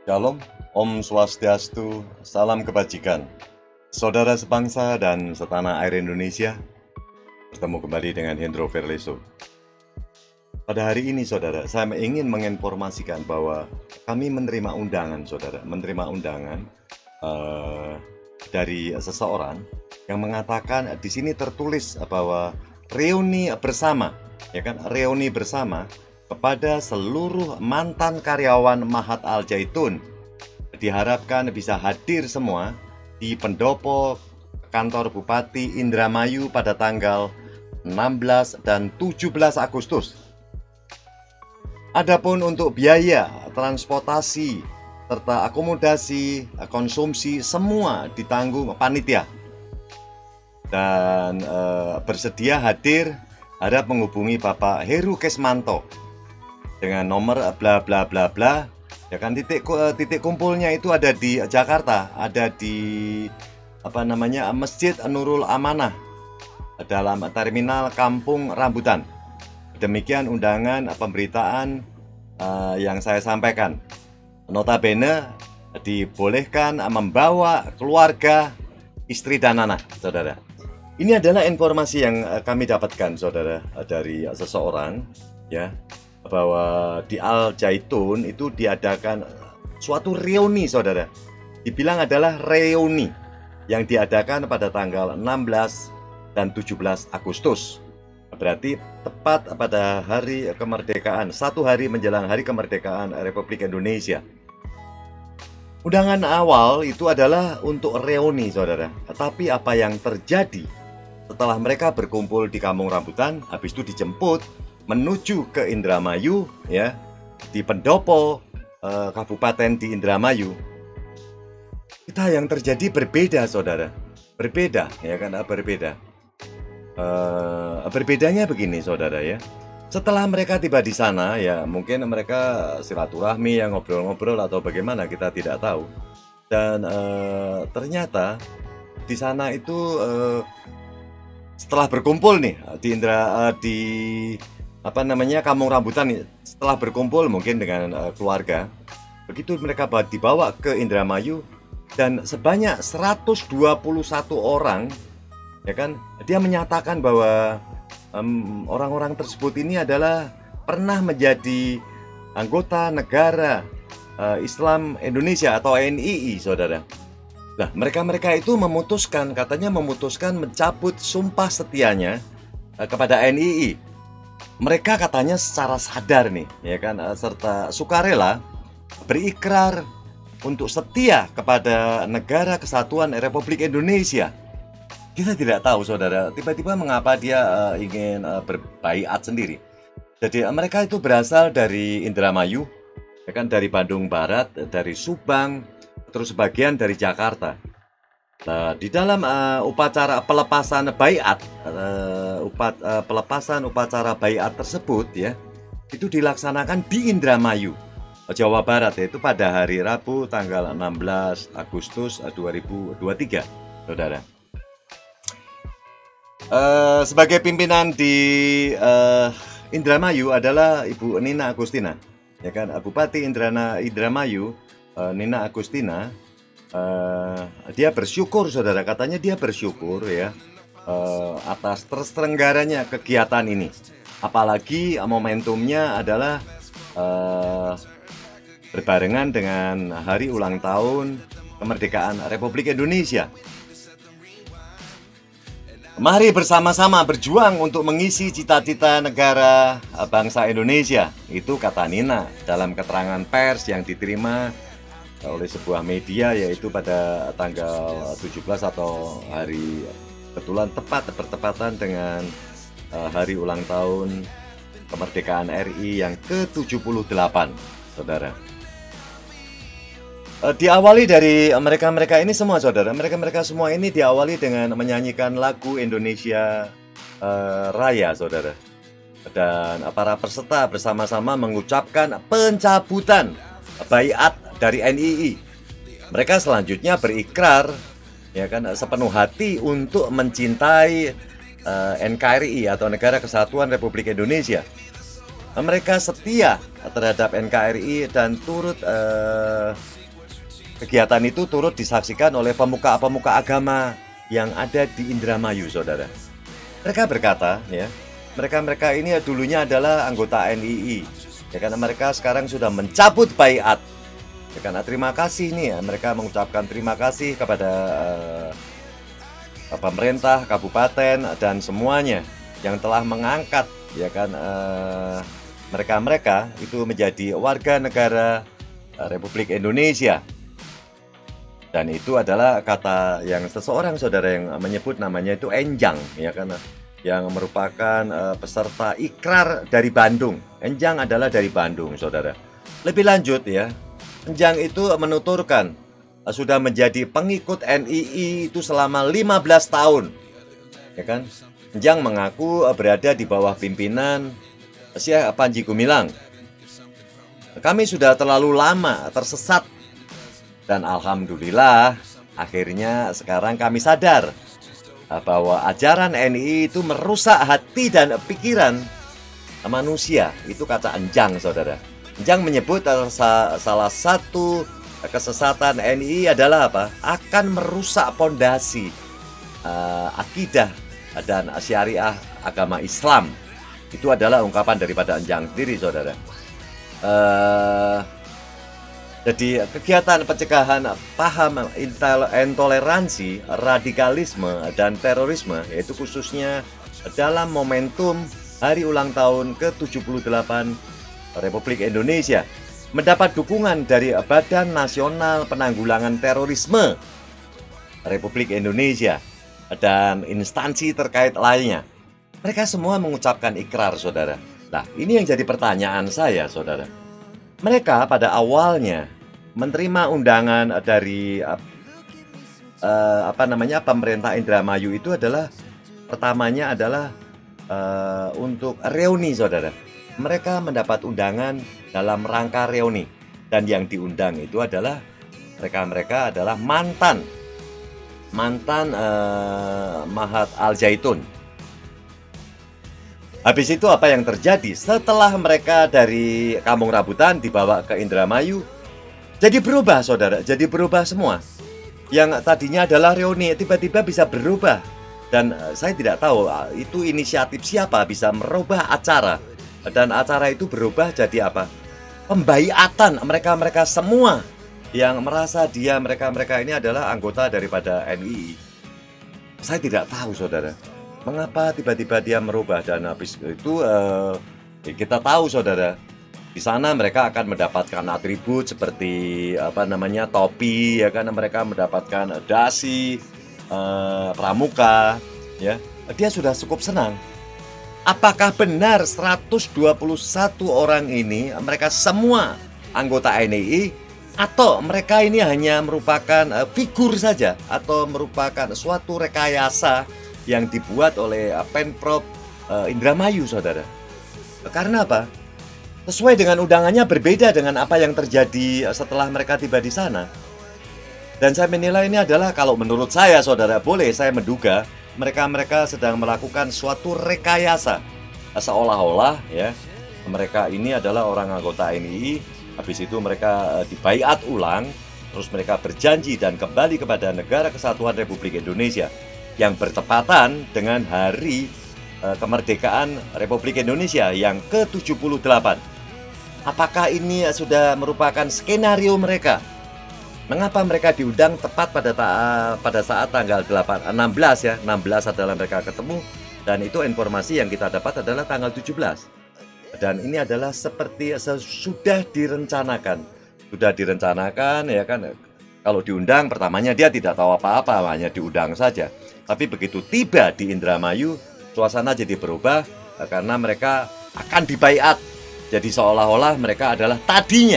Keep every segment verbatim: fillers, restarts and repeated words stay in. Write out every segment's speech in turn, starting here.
Shalom, Om Swastiastu, salam kebajikan. Saudara sebangsa dan setanah air Indonesia, bertemu kembali dengan Hendro Verleso. Pada hari ini, saudara, saya ingin menginformasikan bahwa kami menerima undangan, saudara, menerima undangan uh, dari seseorang yang mengatakan di sini tertulis bahwa reuni bersama, ya kan, reuni bersama kepada seluruh mantan karyawan Mahat Al Zaitun. Diharapkan bisa hadir semua di pendopo kantor Bupati Indramayu pada tanggal enam belas dan tujuh belas Agustus. Adapun untuk biaya transportasi serta akomodasi, konsumsi semua ditanggung panitia. Dan e, bersedia hadir harap menghubungi Bapak Heru Kesmanto dengan nomor bla bla bla bla. Ya kan, titik titik kumpulnya itu ada di Jakarta, ada di apa namanya Masjid Nurul Amanah dalam terminal Kampung Rambutan. Demikian undangan pemberitaan uh, yang saya sampaikan. Notabene dibolehkan membawa keluarga, istri dan anak, saudara. Ini adalah informasi yang kami dapatkan, saudara, dari seseorang, ya, bahwa di Al Zaitun itu diadakan suatu reuni, saudara. Dibilang adalah reuni yang diadakan pada tanggal enam belas dan tujuh belas Agustus. Berarti tepat pada hari kemerdekaan, satu hari menjelang hari kemerdekaan Republik Indonesia. Undangan awal itu adalah untuk reuni, saudara. Tapi apa yang terjadi setelah mereka berkumpul di Kampung Rambutan, habis itu dijemput menuju ke Indramayu, ya, di pendopo eh, kabupaten di Indramayu, kita yang terjadi berbeda, saudara. Berbeda, ya kan, berbeda. Uh, berbedanya begini, saudara, ya. Setelah mereka tiba di sana, ya mungkin mereka silaturahmi, yang ngobrol-ngobrol atau bagaimana, kita tidak tahu. Dan uh, ternyata di sana itu uh, setelah berkumpul nih di Indra uh, di apa namanya Kampung Rambutan, setelah berkumpul mungkin dengan uh, keluarga, begitu mereka dibawa ke Indramayu dan sebanyak seratus dua puluh satu orang, ya kan, dia menyatakan bahwa um, orang-orang tersebut ini adalah pernah menjadi anggota negara uh, Islam Indonesia atau N I I, saudara. Nah, mereka-mereka itu memutuskan, katanya memutuskan mencabut sumpah setianya uh, kepada N I I. Mereka katanya secara sadar nih, ya kan, uh, serta sukarela berikrar untuk setia kepada negara kesatuan Republik Indonesia. Kita tidak tahu, saudara, tiba-tiba mengapa dia uh, ingin uh, berbaiat sendiri. Jadi uh, mereka itu berasal dari Indramayu, ya kan, dari Bandung Barat, dari Subang, terus sebagian dari Jakarta. Nah, di dalam uh, upacara pelepasan baiat, uh, upat, uh, pelepasan upacara baiat tersebut, ya, itu dilaksanakan di Indramayu, Jawa Barat, yaitu pada hari Rabu tanggal enam belas Agustus dua ribu dua puluh tiga, saudara. Uh, sebagai pimpinan di uh, Indramayu adalah Ibu Nina Agustina, ya kan, Bupati Indrana, Indramayu, uh, Nina Agustina. Uh, dia bersyukur, saudara, katanya dia bersyukur, ya, uh, atas terselenggaranya kegiatan ini. Apalagi uh, momentumnya adalah uh, berbarengan dengan hari ulang tahun kemerdekaan Republik Indonesia. Mari bersama-sama berjuang untuk mengisi cita-cita negara bangsa Indonesia. Itu kata Nina dalam keterangan pers yang diterima oleh sebuah media, yaitu pada tanggal tujuh belas atau hari kebetulan tepat bertepatan dengan hari ulang tahun kemerdekaan R I yang ke tujuh puluh delapan, saudara. Diawali dari mereka-mereka ini semua, saudara. Mereka-mereka semua ini diawali dengan menyanyikan lagu Indonesia uh, Raya, saudara. Dan para peserta bersama-sama mengucapkan pencabutan baiat dari N I I. Mereka selanjutnya berikrar, ya kan, sepenuh hati untuk mencintai uh, N K R I atau Negara Kesatuan Republik Indonesia. mereka setia terhadap N K R I dan turut eh, kegiatan itu turut disaksikan oleh pemuka-pemuka agama yang ada di Indramayu, saudara. Mereka berkata, ya, mereka-mereka ini dulunya adalah anggota N I I, ya, karena mereka sekarang sudah mencabut baiat. Ya, karena terima kasih nih, ya, mereka mengucapkan terima kasih kepada uh, pemerintah, kabupaten dan semuanya yang telah mengangkat, ya kan, uh, mereka-mereka itu menjadi warga negara uh, Republik Indonesia. Dan itu adalah kata yang seseorang, saudara, yang menyebut namanya itu Enjang, ya kan, yang merupakan uh, peserta ikrar dari Bandung. Enjang adalah dari Bandung, saudara. Lebih lanjut, ya, Enjang itu menuturkan uh, sudah menjadi pengikut N I I itu selama lima belas tahun, ya kan. Enjang mengaku uh, berada di bawah pimpinan Syekh Panji Gumilang. Kami sudah terlalu lama tersesat. Dan alhamdulillah, akhirnya sekarang kami sadar bahwa ajaran N I I itu merusak hati dan pikiran manusia. Itu kata Enjang, saudara. Enjang menyebut salah satu kesesatan N I I adalah apa? Akan merusak pondasi uh, akidah dan syariah agama Islam. Itu adalah ungkapan daripada Enjang sendiri, saudara. Uh, Jadi kegiatan pencegahan paham intoleransi, radikalisme, dan terorisme, yaitu khususnya dalam momentum hari ulang tahun ke tujuh puluh delapan Republik Indonesia, mendapat dukungan dari Badan Nasional Penanggulangan Terorisme Republik Indonesia dan instansi terkait lainnya. Mereka semua mengucapkan ikrar, saudara. Nah, ini yang jadi pertanyaan saya, saudara. Mereka pada awalnya menerima undangan dari uh, apa namanya pemerintah Indramayu itu adalah pertamanya adalah uh, untuk reuni, saudara. Mereka mendapat undangan dalam rangka reuni, dan yang diundang itu adalah mereka-mereka adalah mantan mantan uh, Mahat Al Zaitun. Habis itu apa yang terjadi? Setelah mereka dari Kampung Rambutan dibawa ke Indramayu, jadi berubah, saudara. Jadi berubah semua. Yang tadinya adalah reuni tiba-tiba bisa berubah. Dan saya tidak tahu itu inisiatif siapa bisa merubah acara. Dan acara itu berubah jadi apa? Pembaiatan mereka-mereka semua yang merasa dia mereka-mereka ini adalah anggota daripada N I I. Saya tidak tahu, saudara, mengapa tiba-tiba dia merubah. Dan habis itu uh, kita tahu, saudara, di sana mereka akan mendapatkan atribut seperti apa namanya topi, ya kan, mereka mendapatkan dasi, uh, pramuka, ya. Dia sudah cukup senang. Apakah benar seratus dua puluh satu orang ini mereka semua anggota N I I, atau mereka ini hanya merupakan uh, figur saja, atau merupakan suatu rekayasa yang dibuat oleh Pemprov uh, Indramayu, saudara? Karena apa? Sesuai dengan undangannya berbeda dengan apa yang terjadi setelah mereka tiba di sana. Dan saya menilai ini adalah, kalau menurut saya, saudara, boleh saya menduga mereka-mereka sedang melakukan suatu rekayasa, seolah-olah, ya, mereka ini adalah orang anggota N I I. Habis itu mereka uh, dibaiat ulang, terus mereka berjanji dan kembali kepada Negara Kesatuan Republik Indonesia, yang bertepatan dengan hari uh, kemerdekaan Republik Indonesia yang ke tujuh puluh delapan. Apakah ini sudah merupakan skenario mereka? Mengapa mereka diundang tepat pada ta pada saat tanggal delapan, enam belas, ya, enam belas adalah mereka ketemu, dan itu informasi yang kita dapat adalah tanggal tujuh belas. Dan ini adalah seperti sudah direncanakan. Sudah direncanakan, ya kan. Kalau diundang, pertamanya dia tidak tahu apa-apa, hanya diundang saja. Tapi begitu tiba di Indramayu, suasana jadi berubah karena mereka akan dibaiat. Jadi seolah-olah mereka adalah tadinya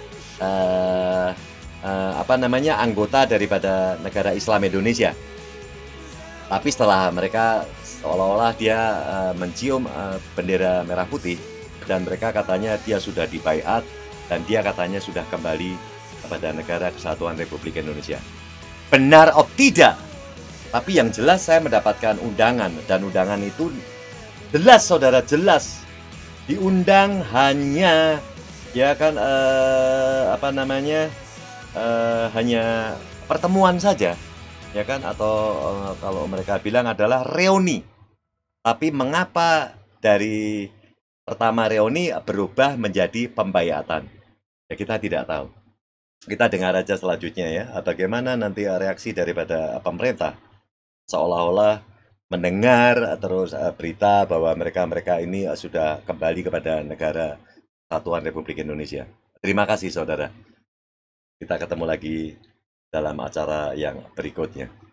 uh, uh, apa namanya anggota daripada negara Islam Indonesia. Tapi setelah mereka seolah-olah dia uh, mencium uh, bendera merah putih, dan mereka katanya dia sudah dibaiat dan dia katanya sudah kembali kepada Negara Kesatuan Republik Indonesia. Benar atau tidak? Tapi yang jelas saya mendapatkan undangan, dan undangan itu jelas, saudara, jelas diundang hanya ya kan eh, apa namanya eh, hanya pertemuan saja ya kan atau eh, kalau mereka bilang adalah reuni. Tapi mengapa dari pertama reuni berubah menjadi pembayatan? Ya kita tidak tahu. Kita dengar aja selanjutnya ya, bagaimana nanti reaksi daripada pemerintah. Seolah-olah mendengar terus eh, berita bahwa mereka-mereka ini eh, sudah kembali kepada negara Kesatuan Republik Indonesia. Terima kasih saudara. Kita ketemu lagi dalam acara yang berikutnya.